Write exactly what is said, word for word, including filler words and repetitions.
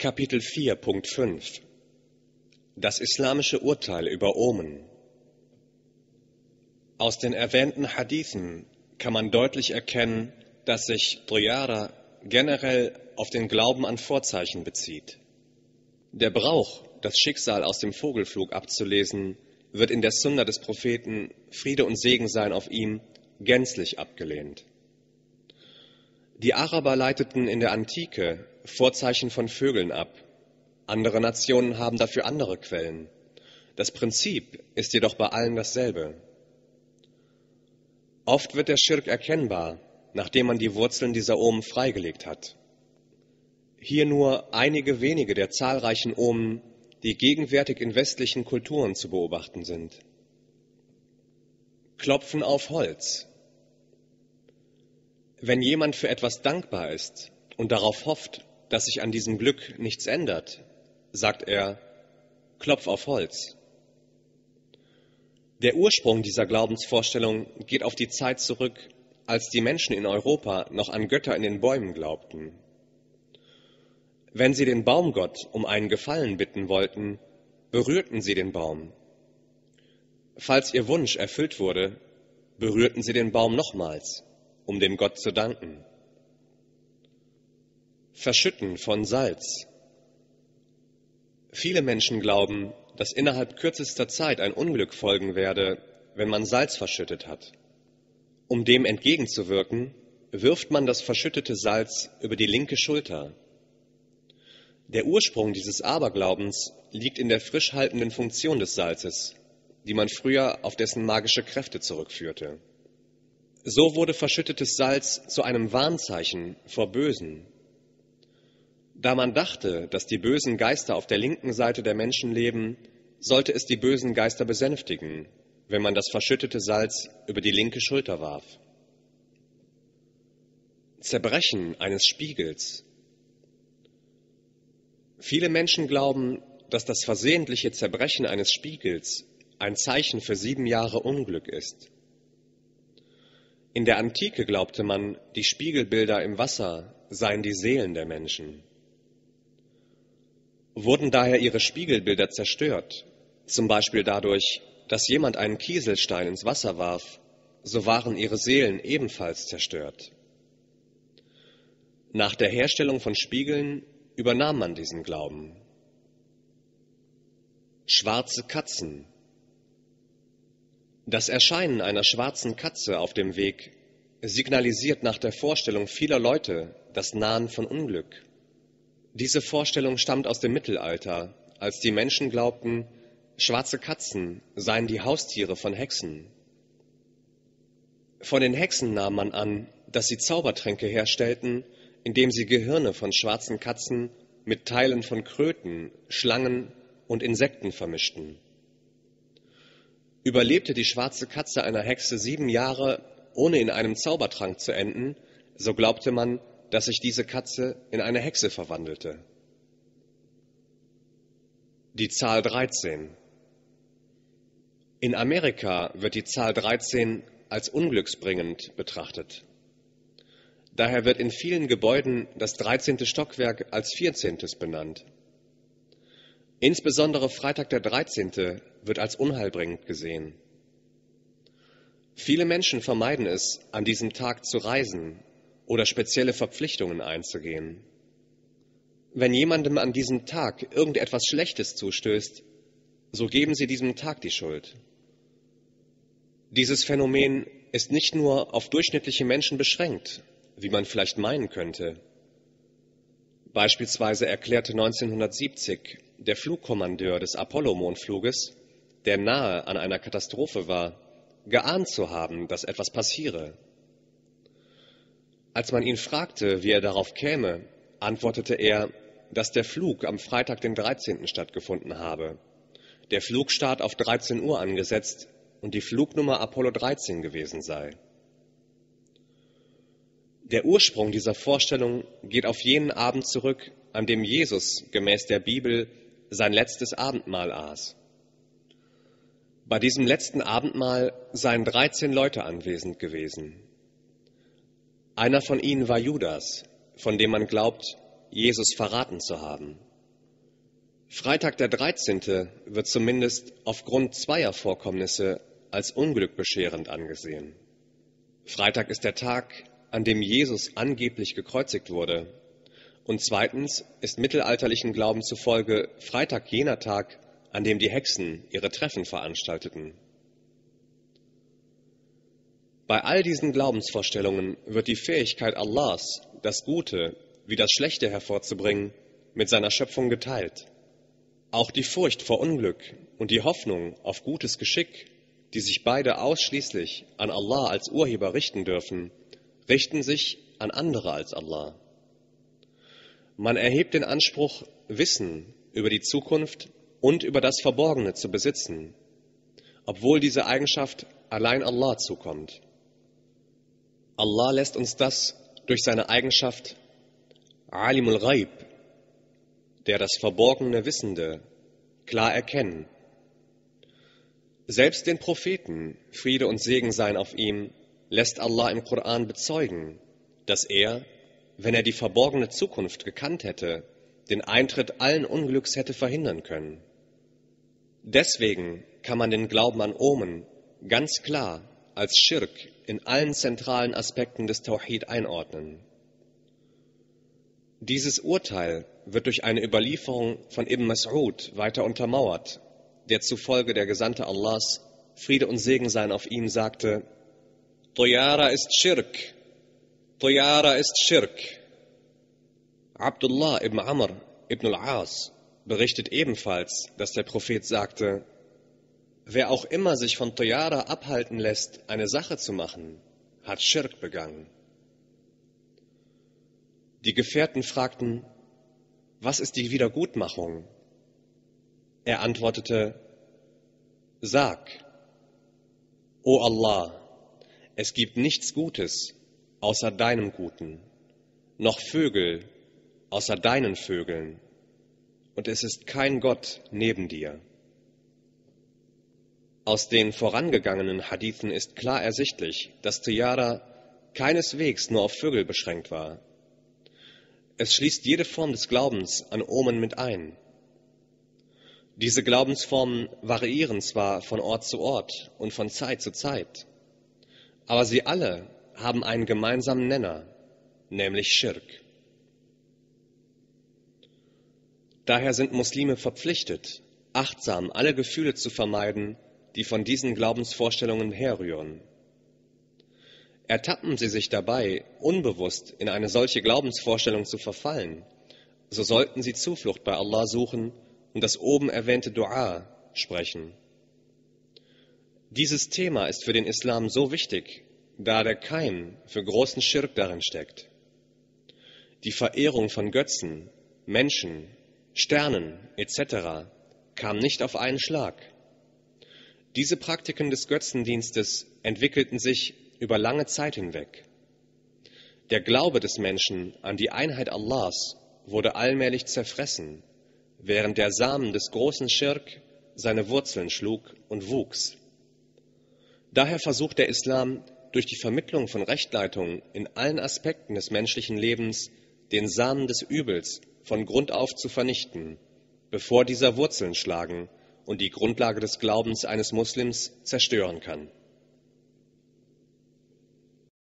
Kapitel vier, Punkt fünf. Das islamische Urteil über Omen. Aus den erwähnten Hadithen kann man deutlich erkennen, dass sich Diyara generell auf den Glauben an Vorzeichen bezieht. Der Brauch, das Schicksal aus dem Vogelflug abzulesen, wird in der Sunna des Propheten, Friede und Segen seien auf ihm, gänzlich abgelehnt. Die Araber leiteten in der Antike Vorzeichen von Vögeln ab. Andere Nationen haben dafür andere Quellen. Das Prinzip ist jedoch bei allen dasselbe. Oft wird der Schirk erkennbar, nachdem man die Wurzeln dieser Omen freigelegt hat. Hier nur einige wenige der zahlreichen Omen, die gegenwärtig in westlichen Kulturen zu beobachten sind. Klopfen auf Holz. Wenn jemand für etwas dankbar ist und darauf hofft, dass sich an diesem Glück nichts ändert, sagt er, klopf auf Holz. Der Ursprung dieser Glaubensvorstellung geht auf die Zeit zurück, als die Menschen in Europa noch an Götter in den Bäumen glaubten. Wenn sie den Baumgott um einen Gefallen bitten wollten, berührten sie den Baum. Falls ihr Wunsch erfüllt wurde, berührten sie den Baum nochmals, um dem Gott zu danken. Verschütten von Salz. Viele Menschen glauben, dass innerhalb kürzester Zeit ein Unglück folgen werde, wenn man Salz verschüttet hat. Um dem entgegenzuwirken, wirft man das verschüttete Salz über die linke Schulter. Der Ursprung dieses Aberglaubens liegt in der frisch haltenden Funktion des Salzes, die man früher auf dessen magische Kräfte zurückführte. So wurde verschüttetes Salz zu einem Warnzeichen vor Bösen. Da man dachte, dass die bösen Geister auf der linken Seite der Menschen leben, sollte es die bösen Geister besänftigen, wenn man das verschüttete Salz über die linke Schulter warf. Zerbrechen eines Spiegels. Viele Menschen glauben, dass das versehentliche Zerbrechen eines Spiegels ein Zeichen für sieben Jahre Unglück ist. In der Antike glaubte man, die Spiegelbilder im Wasser seien die Seelen der Menschen. Wurden daher ihre Spiegelbilder zerstört, zum Beispiel dadurch, dass jemand einen Kieselstein ins Wasser warf, so waren ihre Seelen ebenfalls zerstört. Nach der Herstellung von Spiegeln übernahm man diesen Glauben. Schwarze Katzen. Das Erscheinen einer schwarzen Katze auf dem Weg signalisiert nach der Vorstellung vieler Leute das Nahen von Unglück. Diese Vorstellung stammt aus dem Mittelalter, als die Menschen glaubten, schwarze Katzen seien die Haustiere von Hexen. Von den Hexen nahm man an, dass sie Zaubertränke herstellten, indem sie Gehirne von schwarzen Katzen mit Teilen von Kröten, Schlangen und Insekten vermischten. Überlebte die schwarze Katze einer Hexe sieben Jahre, ohne in einem Zaubertrank zu enden, so glaubte man, dass sich diese Katze in eine Hexe verwandelte. Die Zahl dreizehn. In Amerika wird die Zahl dreizehn als unglücksbringend betrachtet. Daher wird in vielen Gebäuden das dreizehnte Stockwerk als vierzehntes benannt. Insbesondere Freitag der dreizehnte wird als unheilbringend gesehen. Viele Menschen vermeiden es, an diesem Tag zu reisen oder spezielle Verpflichtungen einzugehen. Wenn jemandem an diesem Tag irgendetwas Schlechtes zustößt, so geben sie diesem Tag die Schuld. Dieses Phänomen ist nicht nur auf durchschnittliche Menschen beschränkt, wie man vielleicht meinen könnte. Beispielsweise erklärte neunzehnhundertsiebzig der Flugkommandeur des Apollo-Mondfluges, der nahe an einer Katastrophe war, geahnt zu haben, dass etwas passiere. Als man ihn fragte, wie er darauf käme, antwortete er, dass der Flug am Freitag, den dreizehnten stattgefunden habe, der Flugstart auf dreizehn Uhr angesetzt und die Flugnummer Apollo dreizehn gewesen sei. Der Ursprung dieser Vorstellung geht auf jenen Abend zurück, an dem Jesus gemäß der Bibel sein letztes Abendmahl aß. Bei diesem letzten Abendmahl seien dreizehn Leute anwesend gewesen. Einer von ihnen war Judas, von dem man glaubt, Jesus verraten zu haben. Freitag der dreizehnte wird zumindest aufgrund zweier Vorkommnisse als unglückbescherend angesehen. Freitag ist der Tag, an dem Jesus angeblich gekreuzigt wurde. Und zweitens ist mittelalterlichen Glauben zufolge Freitag jener Tag, an dem die Hexen ihre Treffen veranstalteten. Bei all diesen Glaubensvorstellungen wird die Fähigkeit Allahs, das Gute wie das Schlechte hervorzubringen, mit seiner Schöpfung geteilt. Auch die Furcht vor Unglück und die Hoffnung auf gutes Geschick, die sich beide ausschließlich an Allah als Urheber richten dürfen, richten sich an andere als Allah. Man erhebt den Anspruch, Wissen über die Zukunft und über das Verborgene zu besitzen, obwohl diese Eigenschaft allein Allah zukommt. Allah lässt uns das durch seine Eigenschaft Alimul Ghaib, der das Verborgene Wissende, klar erkennen. Selbst den Propheten, Friede und Segen seien auf ihm, lässt Allah im Koran bezeugen, dass er, wenn er die verborgene Zukunft gekannt hätte, den Eintritt allen Unglücks hätte verhindern können. Deswegen kann man den Glauben an Omen ganz klar als Schirk in allen zentralen Aspekten des Tauhid einordnen. Dieses Urteil wird durch eine Überlieferung von Ibn Mas'ud weiter untermauert, der zufolge der Gesandte Allahs, Friede und Segen seien auf ihm, sagte: Tayara ist Schirk, Tayara ist Schirk. Abdullah ibn Amr ibn al-As berichtet ebenfalls, dass der Prophet sagte: Wer auch immer sich von Tayara abhalten lässt, eine Sache zu machen, hat Schirk begangen. Die Gefährten fragten: Was ist die Wiedergutmachung? Er antwortete: Sag, O Allah, es gibt nichts Gutes außer deinem Guten, noch Vögel außer deinen Vögeln, und es ist kein Gott neben dir. Aus den vorangegangenen Hadithen ist klar ersichtlich, dass Tayara keineswegs nur auf Vögel beschränkt war. Es schließt jede Form des Glaubens an Omen mit ein. Diese Glaubensformen variieren zwar von Ort zu Ort und von Zeit zu Zeit, aber sie alle haben einen gemeinsamen Nenner, nämlich Schirk. Daher sind Muslime verpflichtet, achtsam alle Gefühle zu vermeiden, die von diesen Glaubensvorstellungen herrühren. Ertappen sie sich dabei, unbewusst in eine solche Glaubensvorstellung zu verfallen, so sollten sie Zuflucht bei Allah suchen und das oben erwähnte Dua sprechen. Dieses Thema ist für den Islam so wichtig, da der Keim für großen Schirk darin steckt. Die Verehrung von Götzen, Menschen, Sternen et cetera kam nicht auf einen Schlag. Diese Praktiken des Götzendienstes entwickelten sich über lange Zeit hinweg. Der Glaube des Menschen an die Einheit Allahs wurde allmählich zerfressen, während der Samen des großen Schirk seine Wurzeln schlug und wuchs. Daher versucht der Islam durch die Vermittlung von Rechtleitung in allen Aspekten des menschlichen Lebens den Samen des Übels von Grund auf zu vernichten, bevor dieser Wurzeln schlagen und die Grundlage des Glaubens eines Muslims zerstören kann.